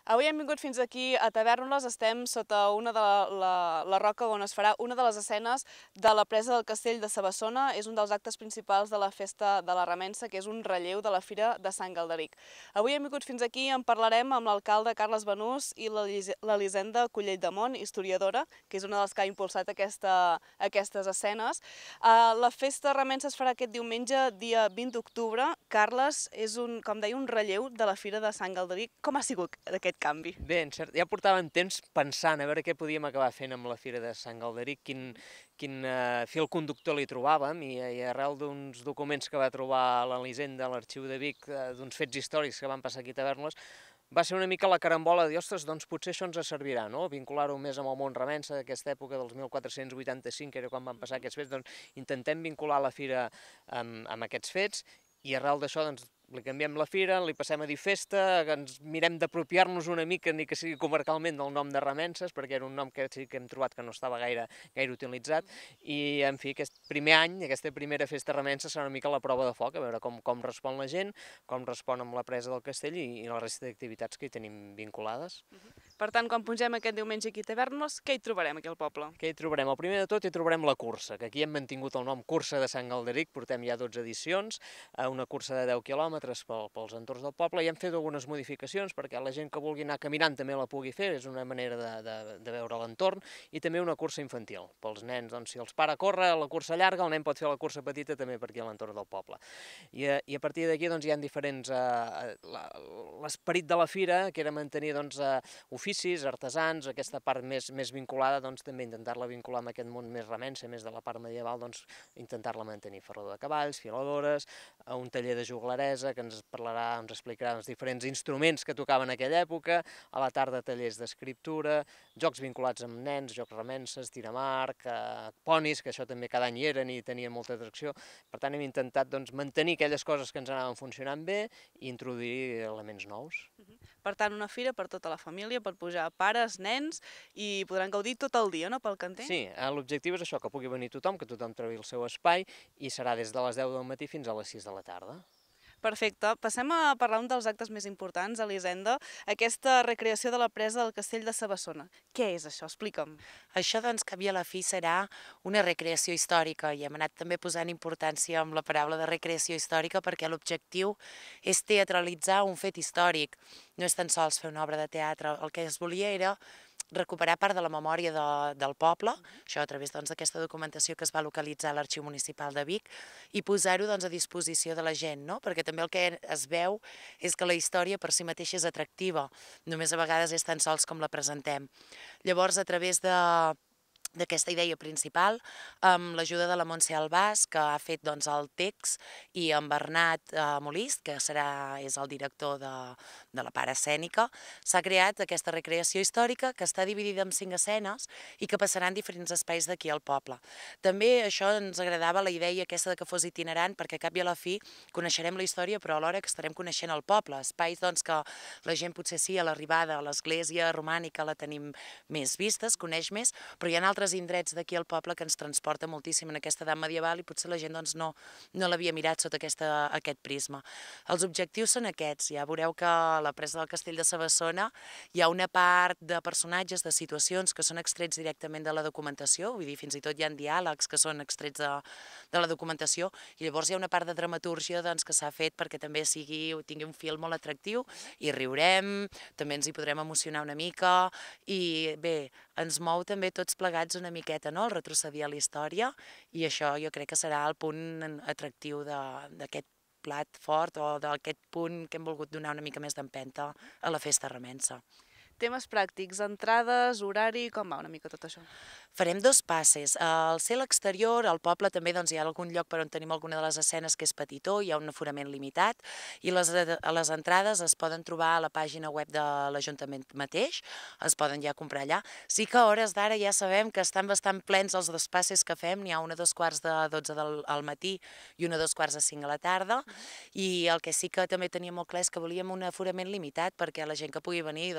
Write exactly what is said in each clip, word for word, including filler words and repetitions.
Avui hem vingut fins aquí a Tavèrnoles, estem sota una de la, la, la roca on es farà una de les escenes de la presa del castell de Sabassona. És un dels actes principals de la festa de la Remença, que és un relleu de la Fira de Sant Galderic. Avui hem vingut fins aquí i en parlarem amb l'alcalde Carles Banús i l'Elisenda Collell de Mont, historiadora, que és una de les que ha impulsat aquesta, aquestes escenes. Uh, la festa Remença es farà aquest diumenge, dia vint d'octubre. Carles, és un, com deia, un relleu de la Fira de Sant Galderic. Com ha sigut aquest canvi? Bé, en cert, ja portàvem temps pensant a veure què podíem acabar fent amb la Fira de Sant Galderic, quin, quin uh, fil conductor li trobàvem, i, i arrel d'uns documents que va trobar l'Elisenda a l'Arxiu de Vic, uh, d'uns fets històrics que van passar aquí a Tavèrnoles, va ser una mica la carambola de dir, ostres, doncs potser això ens servirà, no? Vincular-ho més amb el món remença d'aquesta època dels mil quatre-cents vuitanta-cinc, que era quan van passar aquests fets, doncs intentem vincular la Fira amb, amb aquests fets, i arrel d'això, doncs, li canviem la fira, li passem a dir festa, ens mirem d'apropiar-nos una mica, ni que sigui comarcalment, del nom de Remences, perquè era un nom que sí que hem trobat que no estava gaire, gaire utilitzat, i en fi, aquest primer any, aquesta primera festa Remences serà una mica la prova de foc, a veure com, com respon la gent, com respon amb la presa del castell i, i la resta d'activitats que hi tenim vinculades. Uh -huh. Per tant, quan pugem aquest diumenge aquí a Tavèrnoles, què hi trobarem aquí al poble? Què hi trobarem? El primer de tot hi trobarem la cursa, que aquí hem mantingut el nom Cursa de Sant Galderic, portem ja dotze edicions, una cursa de deu quilòmetres pel, pels entorns del poble, i hem fet algunes modificacions perquè la gent que vulgui anar caminant també la pugui fer, és una manera de, de, de veure l'entorn, i també una cursa infantil. Pels nens, doncs, si els pare córrer la cursa llarga, el nen pot fer la cursa petita també per aquí a l'entorn del poble. I, i a partir d'aquí doncs, hi ha diferents... Eh, l'esperit de la fira, que era mantenir doncs, eh, oficis, artesans, aquesta part més, més vinculada, doncs, també intentar-la vincular amb aquest món més remença, més de la part medieval, doncs, intentar-la mantenir. Ferrador de cavalls, filadores, un taller de juglaresa que ens parlarà, ens explicarà els diferents instruments que tocaven en aquella època, a la tarda tallers d'escriptura, jocs vinculats amb nens, jocs remences, tiramarc, eh, ponis, que això també cada any hi eren i tenien molta atracció. Per tant, hem intentat doncs, mantenir aquelles coses que ens anaven funcionant bé i introduir elements nous. Uh -huh. Per tant, una fira per tota la família, per pujar pares, nens, i podran gaudir tot el dia, no?, pel que entenc? Sí, l'objectiu és això, que pugui venir tothom, que tothom trobi el seu espai, i serà des de les deu del matí fins a les sis de la tarda. Perfecte. Passem a parlar un dels actes més importants, Elisenda, aquesta recreació de la presa del castell de Sabassona. Què és això? Explica'm. Això, doncs, cap i a la fi serà una recreació històrica, i hem anat també posant importància amb la paraula de recreació històrica perquè l'objectiu és teatralitzar un fet històric. No és tan sols fer una obra de teatre, el que es volia era recuperar part de la memòria de, del poble, això a través d'aquesta doncs, documentació que es va localitzar a l'Arxiu Municipal de Vic, i posar-ho doncs, a disposició de la gent, no? Perquè també el que es veu és que la història per si mateixa és atractiva, només a vegades és tan sols com la presentem. Llavors, a través de d'aquesta idea principal, amb l'ajuda de la Montse Albàs, que ha fet doncs, el text, i en Bernat eh, Molist, que serà, és el director de, de la part escènica, s'ha creat aquesta recreació històrica que està dividida en cinc escenes i que passarà en diferents espais d'aquí al poble. També això ens agradava la idea aquesta de que fos itinerant, perquè a cap i a la fi coneixerem la història, però alhora que estarem coneixent el poble, espais doncs, que la gent potser sí, a l'arribada a l'església romànica la tenim més vistes, coneix més, però hi ha altres indrets d'aquí al poble que ens transporta moltíssim en aquesta edat medieval i potser la gent doncs, no, no l'havia mirat sota aquesta, aquest prisma. Els objectius són aquests. Ja veureu que a la presa del castell de Sabassona hi ha una part de personatges, de situacions que són extrets directament de la documentació, vull dir, fins i tot hi ha diàlegs que són extrets de, de la documentació, i llavors hi ha una part de dramatúrgia doncs, que s'ha fet perquè també sigui, tingui un fil molt atractiu, i riurem, també ens hi podrem emocionar una mica, i bé, ens mou també tots plegats una miqueta, no?, el retrocedir a la història, i això jo crec que serà el punt atractiu d'aquest plat fort o d'aquest punt que hem volgut donar una mica més d'empenta a la festa remença. Temes pràctics, entrades, horari, com va una mica tot això? Farem dos passes. Al cel exterior, al poble també doncs, hi ha algun lloc per on tenim alguna de les escenes que és petitó, hi ha un aforament limitat, i les, les entrades es poden trobar a la pàgina web de l'Ajuntament mateix, es poden ja comprar allà. Sí que a hores d'ara ja sabem que estan bastant plens els dos passes que fem, n'hi ha una a dos quarts de dotze del, al matí i una a dos quarts de cinc a la tarda, i el que sí que també teníem molt clar és que volíem un aforament limitat perquè la gent que pugui venir doncs, ho pugui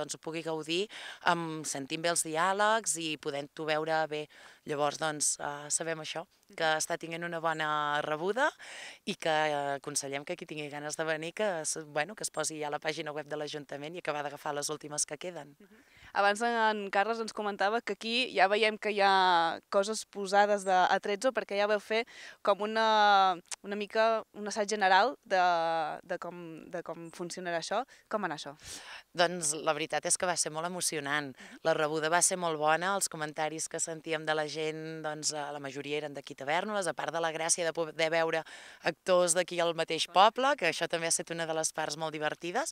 gaudir um, sentint bé els diàlegs i podent-ho veure bé. Llavors, doncs, uh, sabem això, que està tenint una bona rebuda i que uh, aconsellem que qui tingui ganes de venir, que, bueno, que es posi a la pàgina web de l'Ajuntament i acabar d'agafar les últimes que queden. Abans en Carles ens comentava que aquí ja veiem que hi ha coses posades de a tretze perquè ja vau fer com una, una mica un assaig general de, de, com, de com funcionarà això. Com va anar això? Doncs la veritat és que va ser molt emocionant. La rebuda va ser molt bona, els comentaris que sentíem de la gent, doncs la majoria eren d'aquí Tavèrnoles, a part de la gràcia de poder veure actors d'aquí al mateix poble, que això també ha estat una de les parts molt divertides.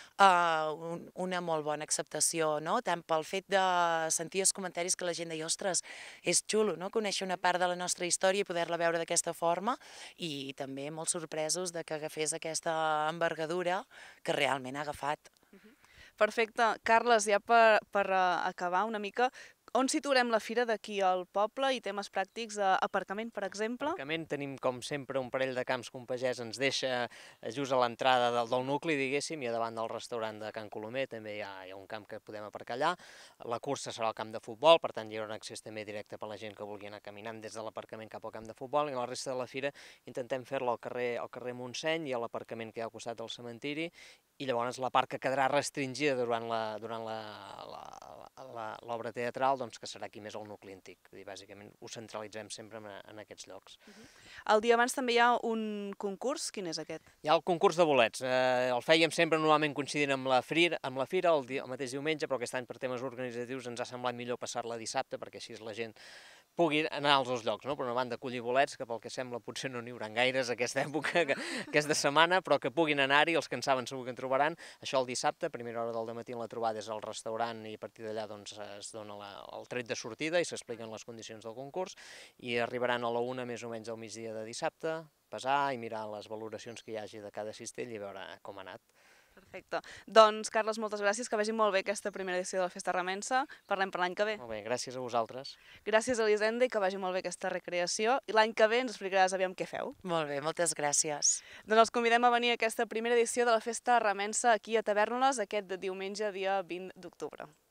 Uh, un, una molt bona acceptació, no? Tant pel fet de sentir els comentaris que la gent deia, ostres, és xulo, no? Conèixer una part de la nostra història i poder-la veure d'aquesta forma, i també molt sorpresos de que agafés aquesta envergadura que realment ha agafat. Perfecte. Carles, ja per, per acabar una mica, on situarem la fira d'aquí al poble i temes pràctics d'aparcament, per exemple? Aparcament tenim, com sempre, un parell de camps que un pagès ens deixa just a l'entrada del, del nucli, diguéssim, i a davant del restaurant de Can Colomer també hi ha, hi ha un camp que podem aparcar allà. La cursa serà al camp de futbol, per tant hi haurà un accés també directe per la gent que vulgui anar caminant des de l'aparcament cap al camp de futbol, i la resta de la fira intentem fer-la al carrer, al carrer Montseny i a l'aparcament que hi ha al costat del cementiri, i llavors la part que quedarà restringida durant la, durant la, la, la, l'obra teatral, doncs que serà aquí més al nucli antic. I bàsicament ho centralitzem sempre en, en aquests llocs. Uh-huh. El dia abans també hi ha un concurs. Quin és aquest? Hi ha el concurs de bolets. Eh, el fèiem sempre normalment coincidint amb la fira, amb la fira el, dia, el mateix diumenge, però aquest any per temes organitzatius ens ha semblat millor passar-la dissabte perquè així la gent pugui anar als dos llocs, no? Per una banda, collir bolets, que pel que sembla potser no n'hi haurà gaires aquesta època, que, aquesta setmana, però que puguin anar-hi, els que en saben segur que en trobaran. Això el dissabte, a primera hora del matí, la trobada és al restaurant i a partir d'allà doncs, es dona la, el tret de sortida i s'expliquen les condicions del concurs, i arribaran a la una més o menys al migdia de dissabte, pesar i mirar les valoracions que hi hagi de cada cistell i veure com ha anat. Perfecte. Doncs, Carles, moltes gràcies, que vagi molt bé aquesta primera edició de la Festa Remença. Parlem per l'any que ve. Molt bé, gràcies a vosaltres. Gràcies, Elisenda, i que vagi molt bé aquesta recreació. I l'any que ve ens explicaràs aviam què feu. Molt bé, moltes gràcies. Doncs els convidem a venir a aquesta primera edició de la Festa Remença aquí a Tavèrnoles aquest diumenge, dia vint d'octubre.